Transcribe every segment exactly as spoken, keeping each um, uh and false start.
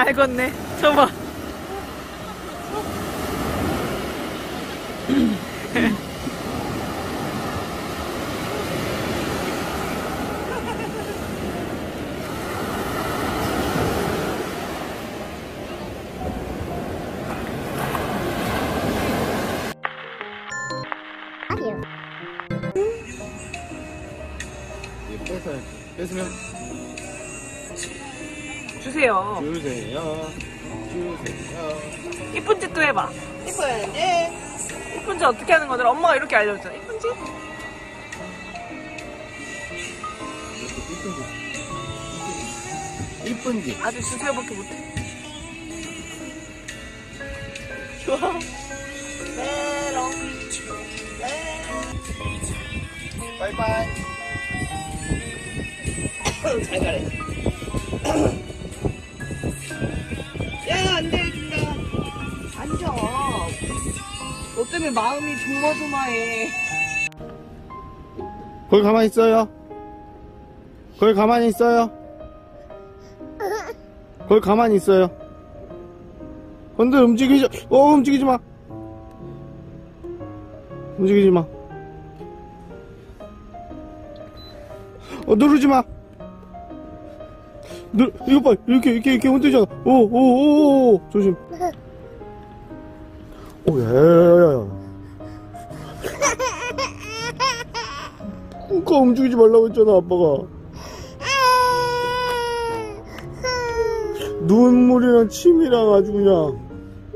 잘 걷네. 저봐. 뺏어, 뺏으면 주세요. 주세요. 주세요. 이쁜 짓도 해봐. 이쁜지? 이쁜지 어떻게 하는 거더라? 엄마가 이렇게 알려줬잖아. 이쁜지? 이쁜지. 이쁜지. 아직 주세요밖에 못해. 좋아. 메롱. 빠이빠이. 잘 가래. 야, 안 돼, 준다. 앉아. 너 때문에 마음이 조마조마해. 거기 가만히 있어요. 거기 가만히 있어요. 거기 가만히 있어요. 근데 움직이지, 어, 움직이지 마. 움직이지 마. 어, 누르지 마. 누, 이거 봐. 이렇게, 이렇게, 이렇게 흔들잖아. 오, 오, 오, 오, 조심. 오, 야, 야, 야, 야. 그니까 움직이지 말라고 했잖아, 아빠가. 눈물이랑 침이랑 아주 그냥.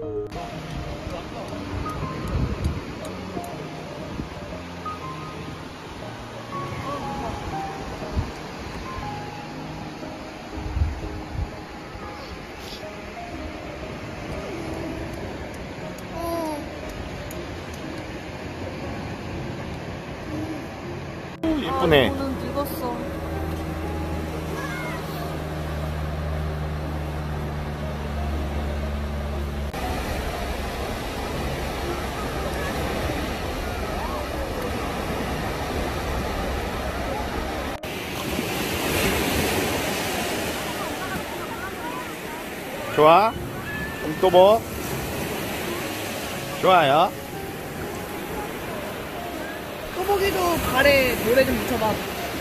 이쁘네. 아, 눈 늙었어. 좋아? 그럼 또 뭐? 좋아요. 꼬보기도 발에 모래 좀 묻혀봐.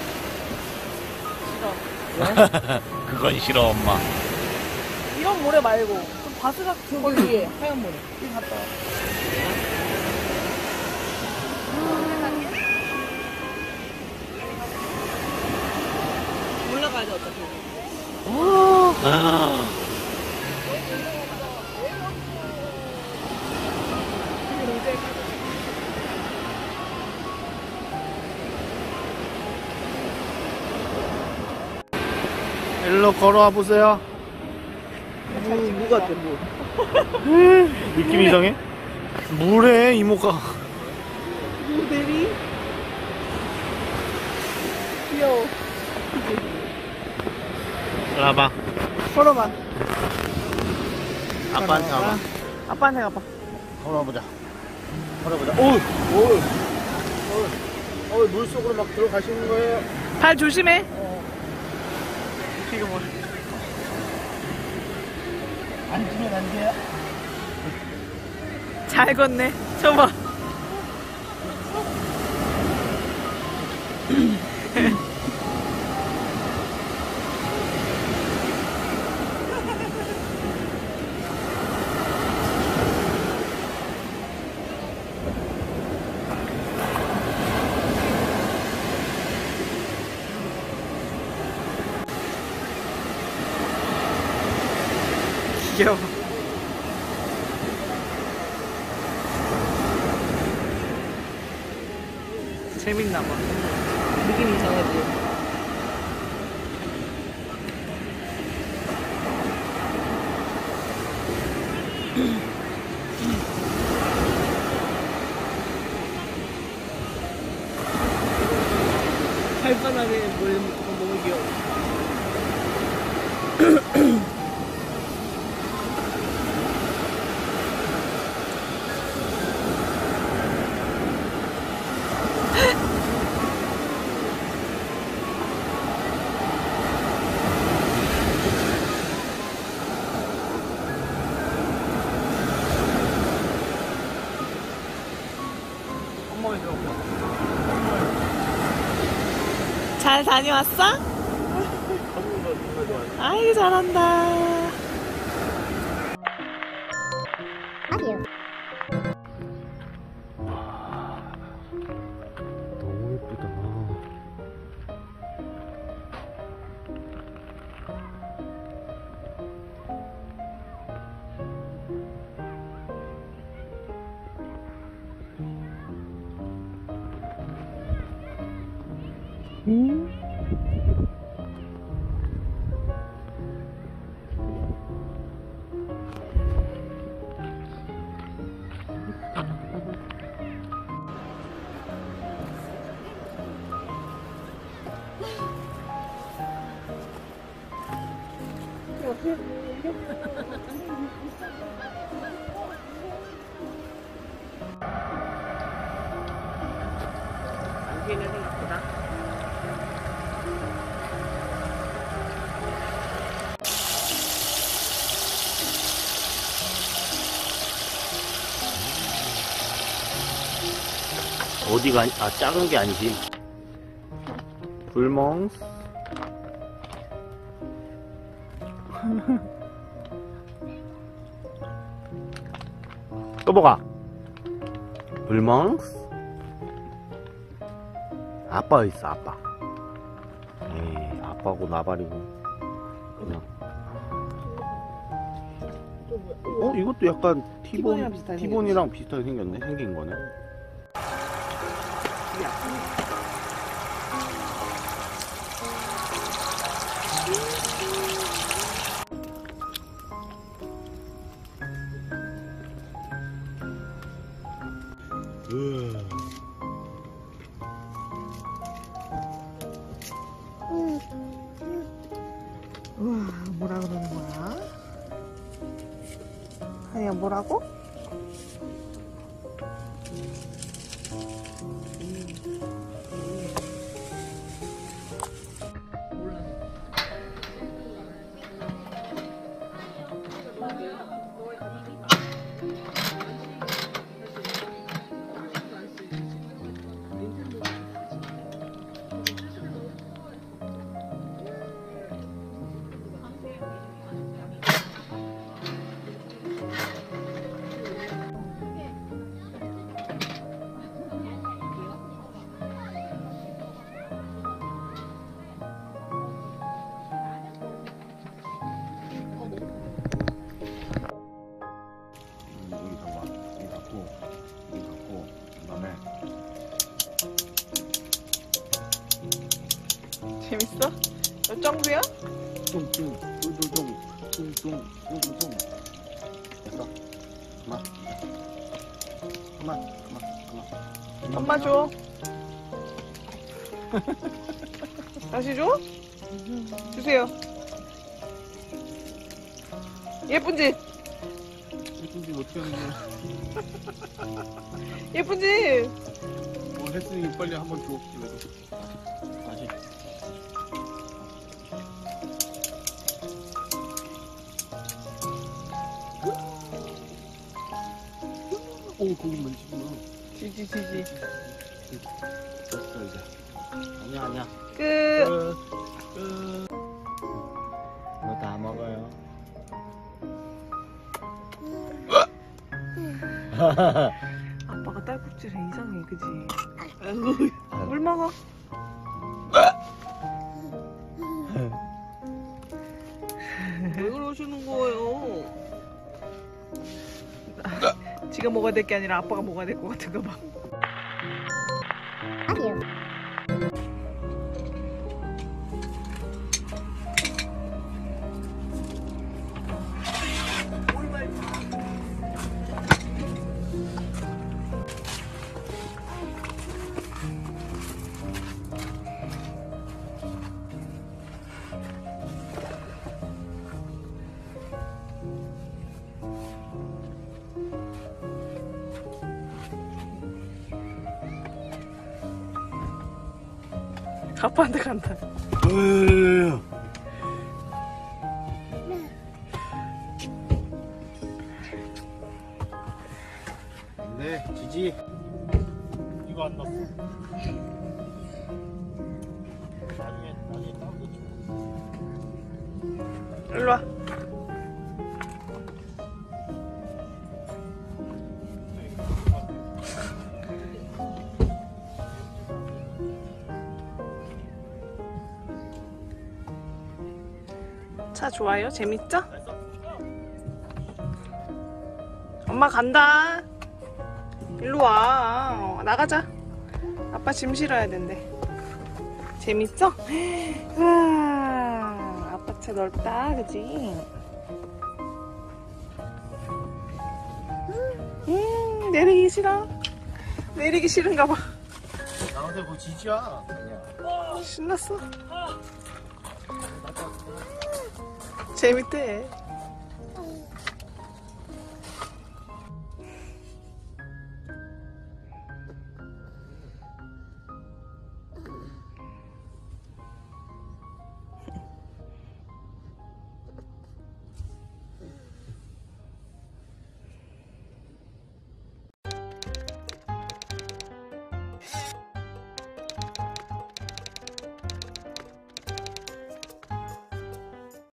싫어. 그건 싫어, 엄마. 이런 모래 말고 좀 바스락 거 위에 하얀 모래. 이거 갔다 와. 올라가야 돼 어차피. 아. 일로 걸어와 보세요. 무, 무 같아 무. 느낌 이상해? 물에 이모가. 무대리? 귀여워. 일로 와봐. 걸어봐. 아빠한테 가봐. 아빠한테 가봐. 걸어보자. 걸어보자. 오, 오, 오, 물 속으로 막 들어가시는 거예요. 발 조심해. 어. 이거 뭐? 앉으면 안 돼요. 잘 걷네. 저봐. 귀여워. 재밌나봐. 느낌 이상하지? 발바닥에 물 너무 귀여워. 잘 다녀왔어? 아이고 잘한다. 너무 예쁘다. 음? 여기는 생각보다. 어디가, 아니- 아, 작은 게 아니지. 불멍스. 또 뭐가? 불멍스. 아빠 있어, 아빠. 에이, 아빠고 나발이고. 그냥. 어, 이것도 약간 티본이랑 티본, 비슷하게 티본이랑 비슷하게 생겼네. 생긴 거네. 으아. 우와, 뭐라 그러는 거야? 아니야, 뭐라고? 여기 잡아. 여기 갖고, 여기 갖고, 그 다음에. 재밌어? 너 쩡부야? 뚱뚱, 뚱뚱, 뚱뚱, 뚱뚱. 됐어. 그만. 그만, 그만, 그만. 엄마 줘. 다시 줘? 주세요. 예쁜지? 예쁜지 어떻게 하는 거야? 예쁜지? 뭐 했으니 빨리 한번 줘. 다시. 오, 거기 만지구나. 지지, 지지. 됐어, 이제. 아니야, 아니야. 끝. 끝. 끝. 이거 다 먹어요. 아빠가 딸꾹질해 이상해, 그지? 물 먹어. 왜 그러시는 거예요? 지가 먹어야 될 게 아니라 아빠가 먹어야 될 것 같은가 봐. 아빠한테 간다. 네, 지지. 이거 안 났어. 일로 와. 차 좋아요? 재밌죠? 엄마 간다. 일로 와. 어, 나가자. 아빠 짐 실어야 된대. 재밌어? 우와, 아빠 차 넓다, 그지? 음, 내리기 싫어. 내리기 싫은가 봐. 나한테 뭐 지지야. 그냥. 신났어. 재밌대.